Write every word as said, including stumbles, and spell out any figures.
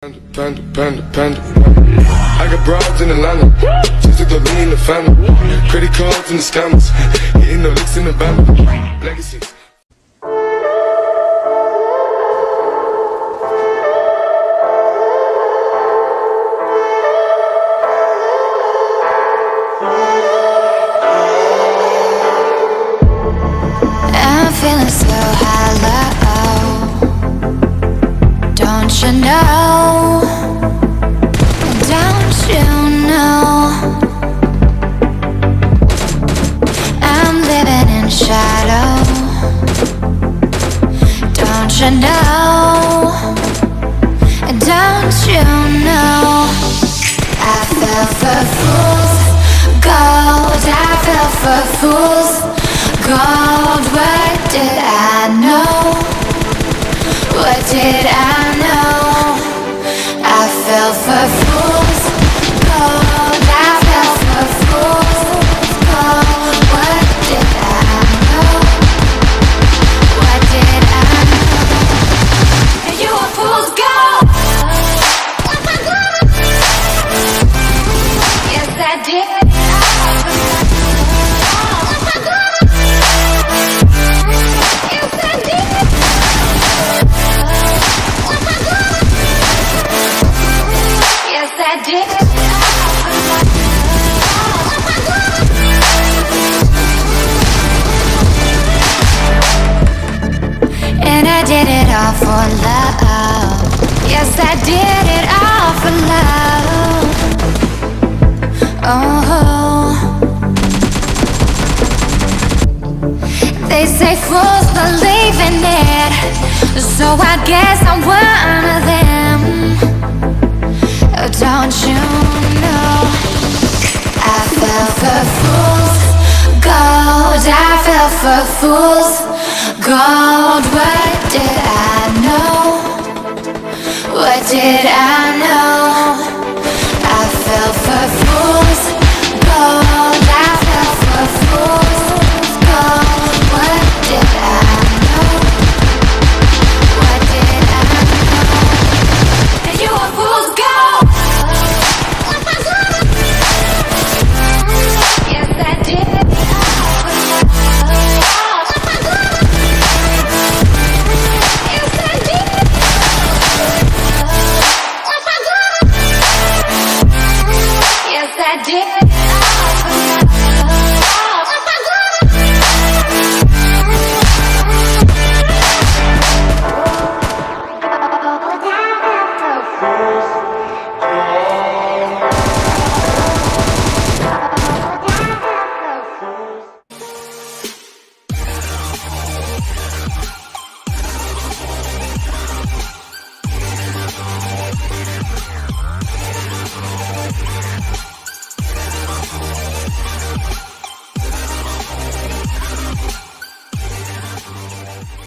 Panda, panda, panda. I got broads in Atlanta, just to go lean the family. Credit cards and the scammers, hitting the licks in the band. Legacies. I'm feeling so hollow, don't you know, don't you know, I'm living in shadow, don't you know, don't you know, I fell for fools gold, I fell for fools gold. What did I know? What did I know? I fell for fools gold, I fell for fools gold. What did I know? What did I know? And you were fool's gold. Yes, I did. And I did it all for love. Yes, I did it all for love. Oh, they say fools believe in it, so I guess I'm one of them. Oh, don't you know, I fell for fools gold, I fell for fools gold. What did I know? What did I know?